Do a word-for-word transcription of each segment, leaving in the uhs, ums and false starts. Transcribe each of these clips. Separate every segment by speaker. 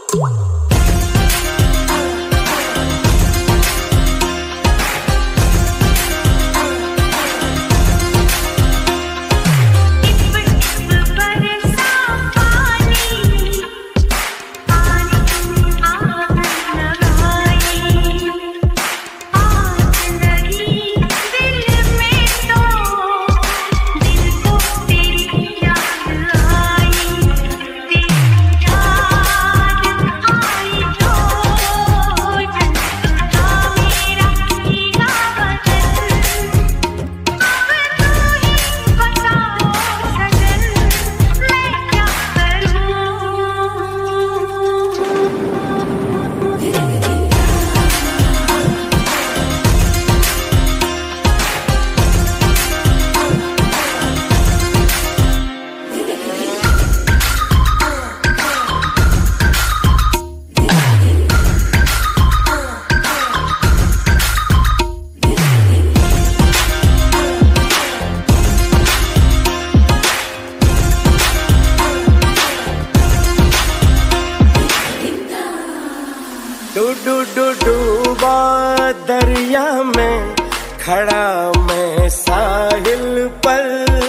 Speaker 1: Do do do डूबा दरिया में खड़ा मैं साहिल पर,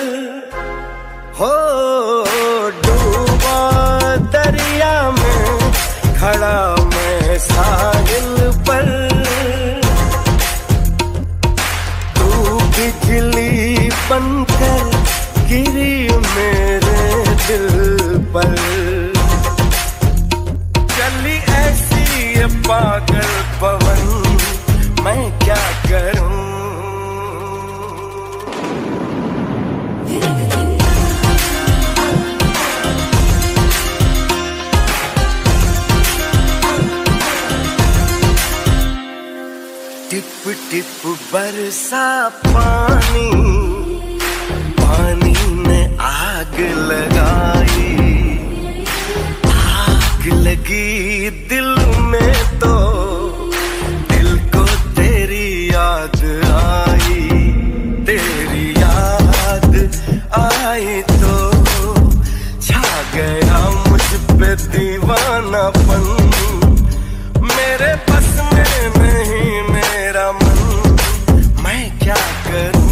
Speaker 1: हो डूबा दरिया में खड़ा मैं साहिल पर। तू बिजली बनकर गिरी मेरे दिल पर, चली ऐसी ये पागल पवन मैं क्या करूं। टिप टिप बरसा पानी, पानी ने आग लगाई, आग लगी दिल में तो दिल को तेरी याद आई, तेरी याद आई तो छा गया मुझ पे दीवानापन, मेरे बस में नहीं मेरा मन मैं क्या करूं।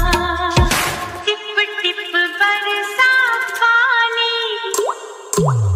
Speaker 2: What?